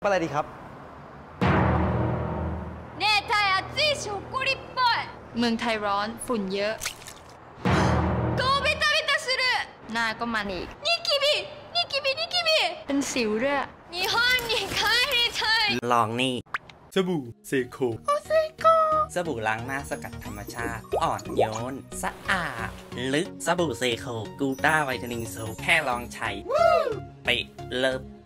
อะไรดีครับねえタイ暑いしほこりっぽいเมืองไทยร้อนฝุ่นเยอะ顔ベタベタするหน้าก็มันอีกニキビニキビニキビเป็นสิวด้วย日本に帰りたいลองนี่สบู่เซโคสบู่ล้างหน้าสกัดธรรมชาติอ่อนโยนสะอาดลึกสบู่เซโคกูต้าไวท์เทนนิ่งโซแค่ลองใช้ไปเลิฟ